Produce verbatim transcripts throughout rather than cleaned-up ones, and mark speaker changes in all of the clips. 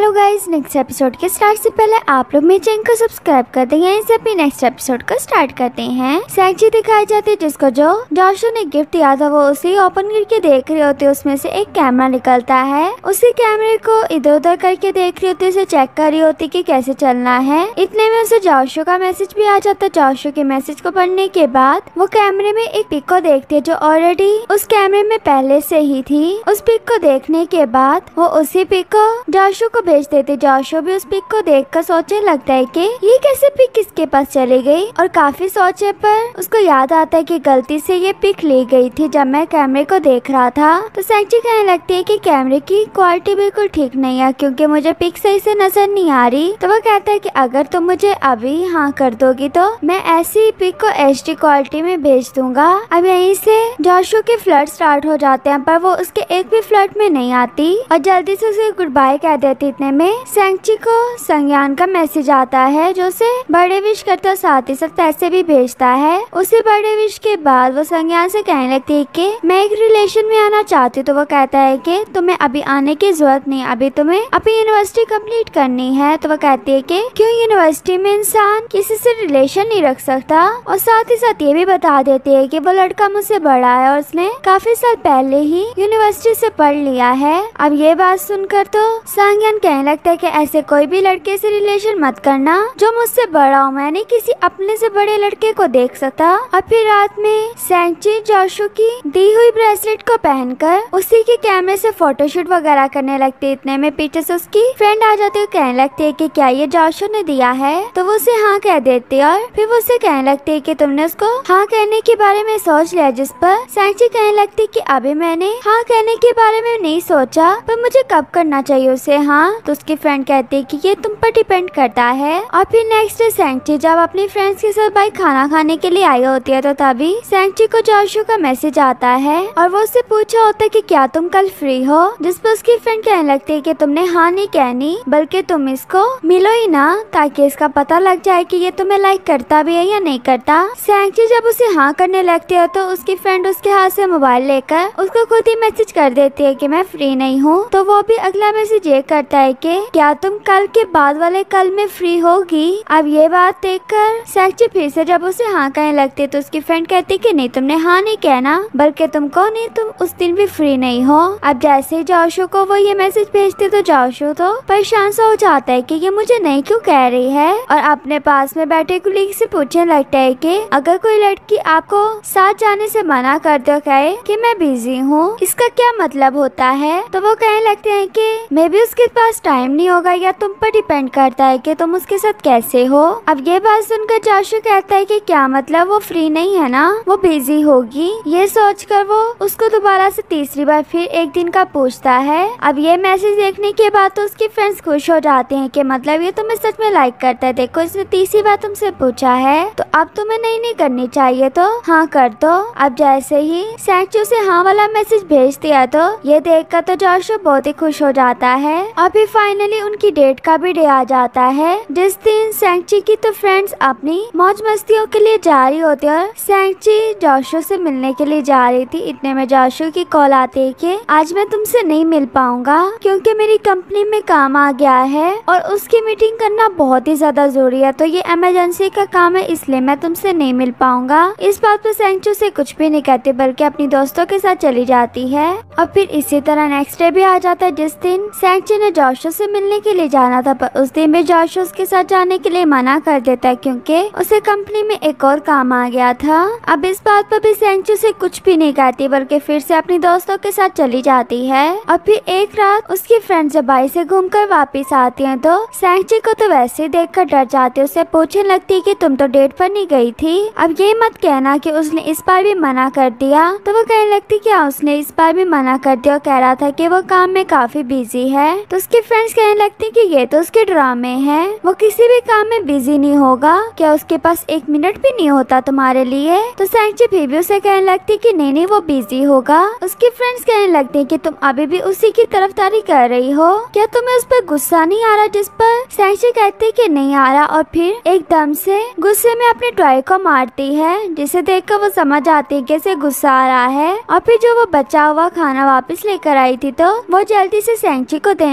Speaker 1: Hello guys, next episode के start से पहले आप लोग मेरे चैनल को सब्सक्राइब कर देंगे। इसे अपनी नेक्स्ट एपिसोड को स्टार्ट करते हैं। सैंची दिखाई जाती है जिसको जो जॉशू ने गिफ्ट दिया था वो उसे ओपन करके देख रही होती है। उसमें से एक कैमरा निकलता है। उसी कैमरे को इधर उधर करके देख रही होती है, उसे चेक कर रही होती कि कैसे चलना है। इतने में उसे जॉशू का मैसेज भी आ जाता है। जॉशू के मैसेज को पढ़ने के बाद वो कैमरे में एक पिक को देखती है जो ऑलरेडी उस कैमरे में पहले से ही थी। उस पिक को देखने के बाद वो उसी पिक को जॉशू को भेज देते। जॉशू भी उस पिक को देखकर सोचने लगता है कि ये कैसे पिक किसके पास चली गई, और काफी सोचे पर उसको याद आता है कि गलती से ये पिक ली गई थी जब मैं कैमरे को देख रहा था। तो सैंची कहने लगती है कि कैमरे की क्वालिटी बिल्कुल ठीक नहीं है क्योंकि मुझे पिक सही से नजर नहीं आ रही। तो वो कहता है कि अगर तुम मुझे अभी हाँ कर दोगी तो मैं ऐसी पिक को एच डी क्वालिटी में भेज दूंगा। अब यहीं से जॉशू के फ्लर्ट स्टार्ट हो जाते हैं पर वो उसके एक भी फ्लर्ट में नहीं आती और जल्दी से उसे गुड बाय कह देती। इतने में सैंची को संज्ञान का मैसेज आता है जो उसे बर्थडे विश करते और साथ ही साथ पैसे भी भेजता है। उसी बर्थडे विश के बाद वो संज्ञान से कहने लगती है कि मैं एक रिलेशन में आना चाहती हूँ। तो वो कहता है कि तुम्हें अभी आने की जरूरत नहीं, अभी तुम्हें अपनी यूनिवर्सिटी कंप्लीट करनी है। तो वो कहती है कि क्यों यूनिवर्सिटी में इंसान किसी से रिलेशन नहीं रख सकता, और साथ ही साथ ये भी बता देती है कि वो लड़का मुझसे बड़ा है और उसने काफी साल पहले ही यूनिवर्सिटी से पढ़ लिया है। अब ये बात सुनकर तो संज्ञान कहने लगता है कि ऐसे कोई भी लड़के से रिलेशन मत करना जो मुझसे बड़ा हो, मैंने किसी अपने से बड़े लड़के को देख सकता। और फिर रात में सैंची जॉशू की दी हुई ब्रेसलेट को पहनकर उसी के कैमरे से फोटोशूट वगैरह करने लगती है। इतने में पीछे से उसकी फ्रेंड आ जाती है, कहने लगती है कि क्या ये जॉशू ने दिया है। तो वो उसे हाँ कह देती है और फिर वो उसे कहने लगती है कि तुमने उसको हाँ कहने के बारे में सोच लिया। जिस पर सैंची कहने लगती है कि अभी मैंने हाँ कहने के बारे में नहीं सोचा, पर मुझे कब करना चाहिए उसे हाँ। तो उसकी फ्रेंड कहती है कि ये तुम पर डिपेंड करता है। और फिर नेक्स्ट डे सैंची जब अपनी फ्रेंड्स के साथ बाहर खाना खाने के लिए आई होती है तो तभी सैंची को जॉशू का मैसेज आता है और वो उससे पूछा होता है कि क्या तुम कल फ्री हो। जिस पर उसकी फ्रेंड कहने लगती है कि तुमने हाँ नहीं कहनी बल्कि तुम इसको मिलो ही ना ताकि इसका पता लग जाए कि ये तुम्हें लाइक करता भी है या नहीं करता। सैंची जब उसे हाँ करने लगती है तो उसकी फ्रेंड उसके हाथ से मोबाइल लेकर उसको खुद ही मैसेज कर देती है कि मैं फ्री नहीं हूँ। तो वो भी अगला मैसेज ये करता है कि क्या तुम कल के बाद वाले कल में फ्री होगी। अब ये बात देखकर सैंची फिर से जब उसे हाँ कहने लगती है तो उसकी फ्रेंड कहती कि नहीं तुमने हाँ नहीं कहना बल्कि तुमको नहीं तुम उस दिन भी फ्री नहीं हो। अब जैसे ही जॉशू को वो ये मैसेज भेजते तो जॉशू तो परेशान सा हो जाता है कि ये मुझे नहीं क्यों कह रही है, और अपने पास में बैठे कुलीग से पूछने लगता है कि अगर कोई लड़की आपको साथ जाने से मना कर दो कहे कि मैं बिजी हूँ इसका क्या मतलब होता है। तो वो कहने लगते हैं कि मे भी उसके पास टाइम नहीं होगा या तुम पर डिपेंड करता है कि तुम उसके साथ कैसे हो। अब ये बात सुनकर जॉशू कहता है कि क्या मतलब वो फ्री नहीं है ना, वो बिजी होगी। ये सोचकर वो उसको दोबारा से तीसरी बार फिर एक दिन का पूछता है। अब ये मैसेज देखने के बाद तो उसकी फ्रेंड्स खुश हो जाते हैं कि मतलब ये तुम्हें सच में लाइक करता है, देखो इसने तीसरी बार तुमसे पूछा है तो अब तुम्हें नहीं नहीं करनी चाहिए तो हाँ कर दो। अब जैसे ही सैंची उसे हाँ वाला मैसेज भेज दिया तो ये देखकर तो जॉशू बहुत ही खुश हो जाता है। और फिर फाइनली उनकी डेट का भी डे आ जाता है जिस दिन सैंची की तो फ्रेंड्स अपनी मौज मस्तियों के लिए जा रही होती है और सैंची जॉशू से मिलने के लिए जा रही थी। इतने में जॉशू की कॉल आती है कि आज मैं तुमसे नहीं मिल पाऊंगा क्योंकि मेरी कंपनी में काम आ गया है और उसकी मीटिंग करना बहुत ही ज्यादा जरूरी है, तो ये इमरजेंसी का काम है इसलिए मैं तुमसे नहीं मिल पाऊंगा। इस बात पर सैंची से कुछ भी नहीं कहती बल्कि अपनी दोस्तों के साथ चली जाती है। और फिर इसी तरह नेक्स्ट डे भी आ जाता है जिस दिन सैंची ने जॉशू से मिलने के लिए जाना था, पर उस दिन भी जॉशू उसके साथ जाने के लिए मना कर देता है क्योंकि उसे कंपनी में एक और काम आ गया था। अब इस बात पर भी सैंची से कुछ भी नहीं कहती बल्कि फिर से अपनी दोस्तों के साथ चली जाती है। और फिर एक रात उसकी फ्रेंड जब बाई से घूमकर वापस आती है तो सैंची को तो वैसे ही देखकर डर जाती है। उसे पूछने लगती है कि तुम तो डेट पर नहीं गई थी, अब ये मत कहना कि उसने इस बार भी मना कर दिया। तो वो कहने लगती क्या उसने इस बार भी मना कर दिया और कह रहा था कि वो काम में काफी बिजी है। तो उसकी फ्रेंड्स कहने लगती कि ये तो उसके ड्रामे हैं, वो किसी भी काम में बिजी नहीं होगा, क्या उसके पास एक मिनट भी नहीं होता तुम्हारे लिए। तो सैंची फिर भी उसे कहने लगती कि नहीं नहीं वो बिजी होगा। उसकी फ्रेंड्स कहने लगती कि तुम अभी भी उसी की तरफदारी कर रही हो, क्या तुम्हें उस पर गुस्सा नहीं आ रहा। जिस पर सैंची कहती कि नहीं आ रहा और फिर एकदम से गुस्से में अपने टॉय को मारती है जिसे देखकर वो समझ आती है कि इसे गुस्सा आ रहा है। और फिर जो वो बचा हुआ खाना वापस लेकर आई थी तो वो जल्दी से सैंची को देने लगती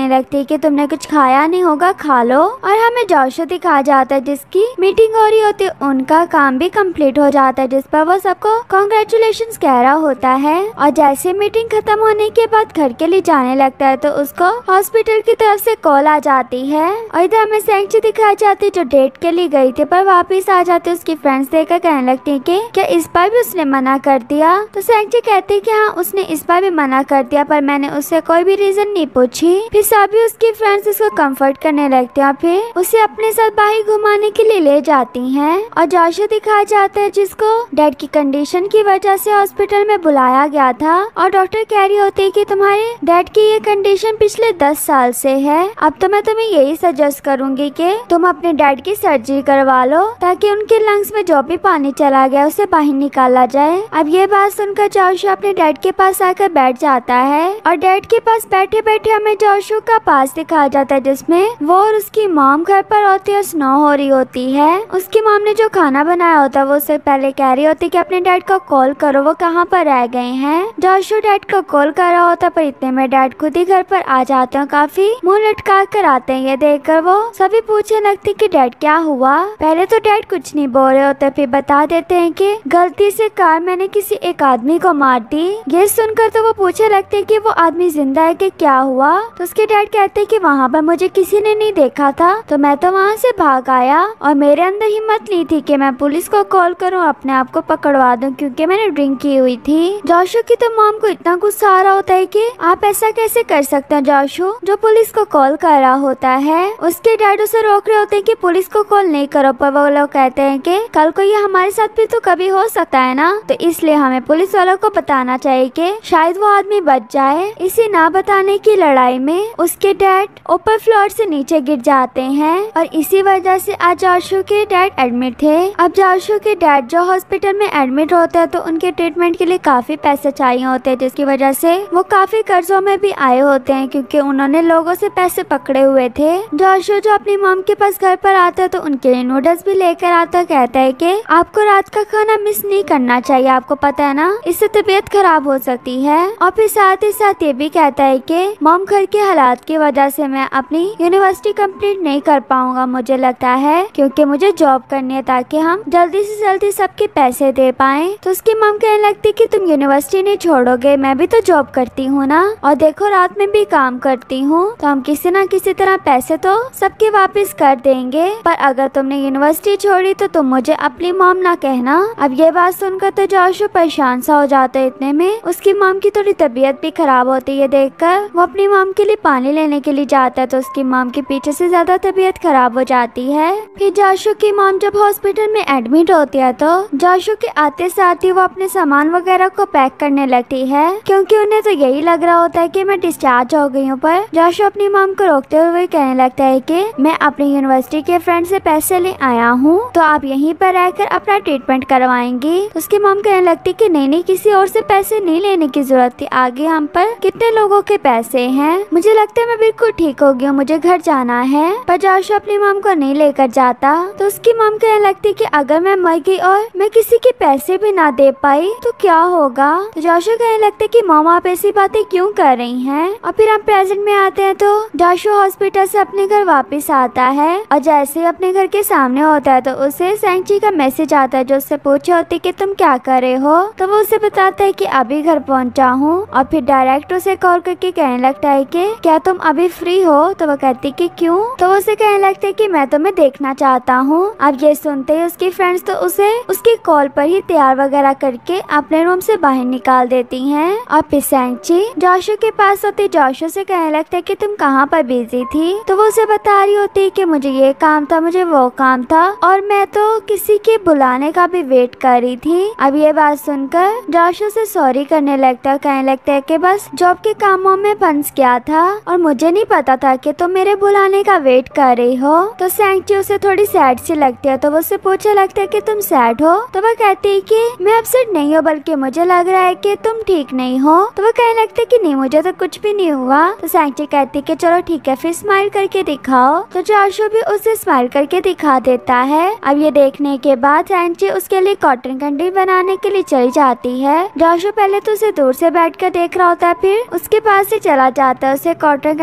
Speaker 1: है कि तुमने कुछ खाया नहीं होगा, खा लो। और हमें जोशो दिखाया जाता है जिसकी मीटिंग हो रही होती है, उनका काम भी कंप्लीट हो जाता है जिस पर वो सबको कॉन्ग्रेचुलेशन कह रहा होता है। और जैसे मीटिंग खत्म होने के बाद घर के लिए जाने लगता है तो उसको हॉस्पिटल की तरफ से कॉल आ जाती है। और इधर हमें सेंची दिखाई जाती है जो डेट के लिए गई थी पर वापस आ जाती है। उसकी फ्रेंड्स देखकर कहने लगती है कि क्या इस बार भी उसने मना कर दिया। तो सेंची कहती है कि हाँ उसने इस बार भी मना कर दिया पर मैंने उससे कोई भी रीजन नहीं पूछी। फिर सभी उसकी फ्रेंड्स उसको कंफर्ट करने लगते हैं, फिर उसे अपने साथ बाहर घुमाने के लिए ले जाती हैं। और जोशो दिखाया जाता है जिसको डैड की कंडीशन की वजह से हॉस्पिटल में बुलाया गया था और डॉक्टर कह रही होती है कि तुम्हारे डैड की ये कंडीशन पिछले दस साल से है। अब तो मैं तुम्हें यही सजेस्ट करूंगी कि तुम अपने डैड की सर्जरी करवा लो ताकि उनके लंग्स में जो भी पानी चला गया उसे बाहर निकाला जाए। अब ये बात सुनकर जोशो अपने डैड के पास आकर बैठ जाता है और डैड के पास बैठे बैठे हमें जोशो का पास दिखाया जाता है जिसमें वो और उसकी मॉम घर पर होती है, स्नो हो रही होती है। उसकी मॉम ने जो खाना बनाया होता है वो उससे पहले कह रही होती है कि अपने डैड को कॉल करो, वो कहाँ पर रह गए हैं। जोशो डैड को कॉल कर रहा होता पर इतने में डैड खुद ही घर पर आ जाते हैं, काफी मुंह लटका कर आते हैं। ये देखकर वो सभी पूछने लगती कि डैड क्या हुआ। पहले तो डैड कुछ नहीं बोल रहे होते, फिर बता देते हैं कि गलती से कार मैंने किसी एक आदमी को मार दी। ये सुनकर तो वो पूछने लगते हैं कि वो आदमी जिंदा है कि क्या हुआ। तो उसके डैड कहते हैं कि वहाँ पर मुझे किसी ने नहीं देखा था तो मैं तो वहाँ से भाग आया और मेरे अंदर हिम्मत नहीं थी कि मैं पुलिस को कॉल करूँ, अपने आप को पकड़वा दूं क्योंकि मैंने ड्रिंक की हुई थी। जोशो की तो मॉम को इतना गुस्सा आ रहा होता है कि आप ऐसा कैसे कर सकते हैं जोशो जो पुलिस को कॉल कर रहा होता है। उसके डैड उसे रोक रहे होते हैं कि पुलिस को कॉल नहीं करो, पर वो लोग कहते हैं कि कल को ये हमारे साथ भी तो कभी हो सकता है ना, तो इसलिए हमें पुलिस वालों को बताना चाहिए कि शायद वो आदमी बच जाए। इसे ना बताने की लड़ाई में उसके डैड ऊपर फ्लोर से नीचे गिर जाते हैं और इसी वजह से आज जोशो के डैड एडमिट थे। अब जोशो के डैड जो हॉस्पिटल में एडमिट होते हैं तो उनके ट्रीटमेंट के लिए काफी पैसे चाहिए होते हैं जिसकी वजह से वो काफी कर्जों में भी आए होते हैं क्योंकि उन्होंने लोगों से पैसे पकड़े हुए थे। जोशो जो अपनी मॉम के पास घर पर आता है तो उनके लिए नूडल्स भी लेकर आता, कहता है कि आपको रात का खाना मिस नहीं करना चाहिए, आपको पता है ना इससे तबीयत खराब हो सकती है। और फिर साथ ही साथ ये भी कहता है कि मॉम घर के हालात की वजह से मैं अपनी यूनिवर्सिटी कंप्लीट नहीं कर पाऊंगा, मुझे लगता है क्योंकि मुझे जॉब करनी है ताकि हम जल्दी से जल्दी सबके पैसे दे पाएं। तो उसकी मॉम कहने लगती कि तुम यूनिवर्सिटी नहीं छोड़ोगे, मैं भी तो जॉब करती हूँ ना और देखो रात में भी काम करती हूँ, तो हम किसी ना किसी तरह पैसे तो सबके वापस कर देंगे, पर अगर तुमने यूनिवर्सिटी छोड़ी तो तुम मुझे अपनी मॉम ना कहना। अब ये बात सुनकर तो जोशो परेशान सा हो जाता है। इतने में उसकी मॉम की थोड़ी तबीयत भी खराब होती है, देखकर वो अपनी मॉम के लिए पानी लेने के लिए जाता है तो उसकी मॉम के पीछे से ज्यादा तबीयत खराब हो जाती है। फिर जोशो की मॉम जब हॉस्पिटल में एडमिट होती है तो जोशो के आते साथ ही वो अपने सामान वगैरह को पैक करने लगती है क्योंकि उन्हें तो यही लग रहा होता है कि मैं डिस्चार्ज हो गई हूँ। पर जोशो अपनी मॉम को रोकते हुए कहने लगता है कि मैं अपनी यूनिवर्सिटी के फ्रेंड से पैसे ले आया हूँ तो आप यहीं पर रहकर अपना ट्रीटमेंट करवाएंगी। उसकी मॉम कहने लगती कि नहीं नहीं किसी और से पैसे नहीं लेने की जरूरत थी, आगे हम पर कितने लोगों के पैसे हैं, मुझे लगता है मैं बिल्कुल ठीक हो गई हूँ, मुझे घर जाना है। पर जोशो अपनी मॉम को नहीं लेकर जाता तो उसकी मॉम कहने लगती कि अगर मैं मर गई और मैं किसी के पैसे भी ना दे पाई तो क्या होगा। तो जोशो कहने लगते कि मॉम आप ऐसी बातें क्यों कर रही हैं। और फिर हम प्रेजेंट में आते हैं तो जोशो हॉस्पिटल से अपने घर वापस आता है और जैसे ही अपने घर के सामने होता है तो उसे सेंची का मैसेज आता है जो उससे पूछे होती कि तुम क्या कर रहे हो। तो वो उसे बताता है कि अभी घर पहुंचा हूँ और फिर डायरेक्ट उसे कॉल करके कहने लगता है कि क्या तुम अभी फ्री हो। तो वो कहती कि क्यों। तो वो उसे कहने लगता है कि मैं तुम्हें देखना चाहता हूँ। अब ये सुनते ही उसकी फ्रेंड्स तो उसे उसकी कॉल पर ही तैयार वगैरह करके अपने रूम से बाहर निकाल देती हैं। और फिर सेंची जोशो के पास होती जोशो से कहने लगता है कि तुम कहाँ पर बिजी थी। तो वो उसे बता रही होती कि मुझे ये काम था, मुझे वो काम था और मैं तो किसी के बुलाने का भी वेट कर रही थी। अब ये बात सुनकर जोशो से सॉरी करने लगता है, कहने लगता है कि बस जॉब के कामों में फंस गया था और मुझे नहीं पता था कि तुम मेरे बुलाने का वेट कर रही हो। तो सेंची उसे थोड़ी सैड सी लगती है तो वो उससे पूछने लगता है कि तुम सैड हो। तो वो कहती है कि मैं अपसेट नहीं हूँ बल्कि मुझे लग रहा है कि तुम ठीक नहीं हो। तो वो कहने लगता है कि नहीं मुझे तो कुछ भी नहीं हुआ। तो सेंची कहती है कि चलो ठीक है फिर स्माइल करके दिखाओ। तो जोशो भी उसे स्माइल करके दिखा देता है। अब ये देखने के बाद सेंची उसके लिए कॉटन कैंडी बनाने के लिए चली जाती है। जोशो पहले तो उसे दूर से बैठ कर देख रहा होता है, फिर उसके पास से चला जाता है उसे कॉटन कैंडी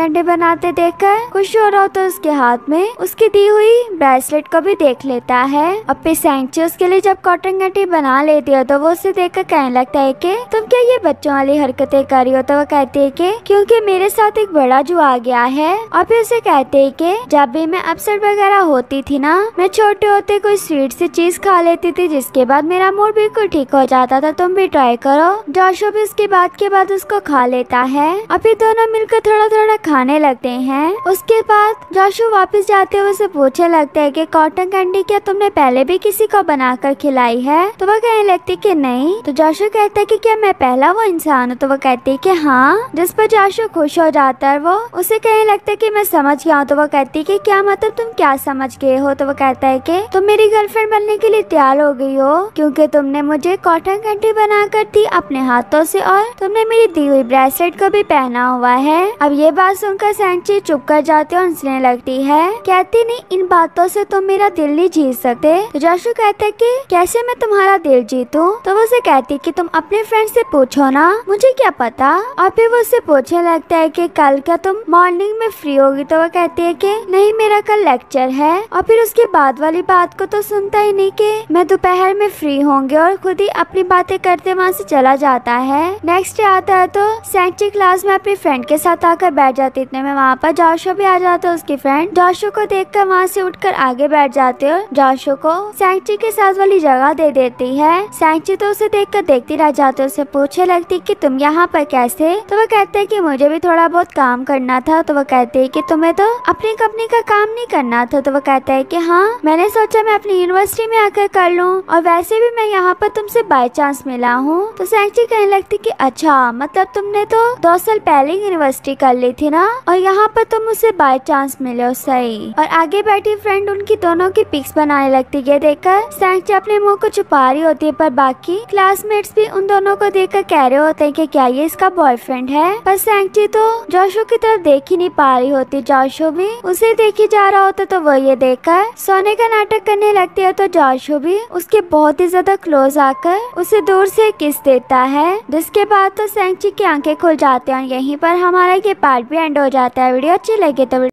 Speaker 1: कैंडी बनाते देखकर खुश हो रहा होता है उसके हाथ में उसकी दी हुई ब्रेसलेट को भी देख लेता है। अब फिर सैंची उसके लिए जब कॉटन कैंडी बना लेती है तो वो उसे देखकर कहने लगता है कि तुम क्या ये बच्चों वाली हरकतें कर रही हो। तो वो कहती है कि क्योंकि मेरे साथ एक बड़ा जुआ आ गया है। और फिर उसे कहते है कि जब भी मैं अपसेट वगैरह होती थी ना, मैं छोटे होते कोई स्वीट सी चीज खा लेती थी जिसके बाद मेरा मूड बिल्कुल ठीक हो जाता था। तुम भी ट्राई करो। जॉशुआ भी उसकी बात के बाद उसको खा लेता है और फिर दोनों मिलकर थोड़ा थोड़ा खाने लगते हैं। उसके बाद जॉशुआ वापस जाते हुए उसे पूछने लगता है कि कॉटन कैंडी क्या तुमने पहले भी किसी को बनाकर खिलाई है। तो वह कहने लगती कि नहीं। तो जॉशुआ कहता है कि क्या मैं पहला वो इंसान हूँ। तो वह कहती है कि हाँ। जिस पर जॉशुआ खुश हो जाता है। वो उसे कहने लगता है कि मैं समझ गया हूँ। तो वह कहती है कि क्या मतलब तुम क्या समझ गए हो। तो वह कहता है कि तुम मेरी गर्लफ्रेंड बनने के लिए तैयार हो गई हो क्योंकि तुमने मुझे कॉटन कैंडी बना कर दी अपने हाथों से और तुमने मेरी दी हुई ब्रेसलेट को भी पहना हुआ है। अब ये बात सुनकर सैंची चुप कर जाती है और हंसने लगती है। कहती नहीं, इन बातों से तुम मेरा दिल नहीं जीत सकते। तो जॉशुआ कहता है कि कैसे मैं तुम्हारा दिल जीतूं। तो वो उसे कहती है कि तुम अपने फ्रेंड से पूछो ना, मुझे क्या पता। और फिर वो उससे पूछने लगता है कि कल क्या तुम मॉर्निंग में फ्री होगी। तो वो कहती है कि नहीं, मेरा कल लेक्चर है। और फिर उसके बाद वाली बात को तो सुनता ही नहीं कि मैं दोपहर में फ्री होंगे और खुद ही अपनी बातें करते वहाँ से चला जाता है। नेक्स्ट डे आता है तो सैंची क्लास में अपनी फ्रेंड के साथ आकर बैठ जाती। इतने में वहाँ पर जॉशुआ भी आ जाता है। उसकी फ्रेंड जॉशुआ को देखकर वहाँ से उठकर आगे बैठ जाते हैं। जॉशुआ को सैंची के साथ वाली जगह दे देती है। सैंची तो उसे देखकर देखती रह जाती है। उसे पूछने लगती कि तुम यहाँ पर कैसे। तो वह कहते हैं कि मुझे भी थोड़ा बहुत काम करना था। तो वह कहते हैं कि तुम्हें तो अपनी कंपनी का काम नहीं करना था। तो वह कहता है कि हाँ, मैंने सोचा मैं अपनी यूनिवर्सिटी में आकर कर लूँ और वैसे भी मैं यहाँ पर तुमसे बाय चांस मिला हूँ। तो सैंची कहने लगती कि अच्छा, मतलब तुमने तो दो साल पहले यूनिवर्सिटी कर ली थी ना और यहाँ पर तुम मुझसे बाय चांस मिले हो। सही। और आगे बैठी फ्रेंड उनकी दोनों की पिक्स बनाने लगती है। देखकर सैंची अपने मुंह को छुपा रही होती है पर बाकी क्लासमेट्स भी उन दोनों को देखकर कह रहे होते हैं कि क्या ये इसका बॉयफ्रेंड है। पर सैंची तो जॉशुआ की तरफ देख ही नहीं पा रही होती। जॉशुआ भी उसे देखी जा रहा होता तो वो ये देखकर सोने का नाटक करने लगती है। तो जॉशुआ भी उसके बहुत ही ज्यादा क्लोज आकर उसे दूर से किस देता है। जिसके बाद तो सैंची की आंखें खुल जाती हैं। यहीं पर हमारा ये पार्ट भी एंड हो जाता है। वीडियो अच्छी लगे तो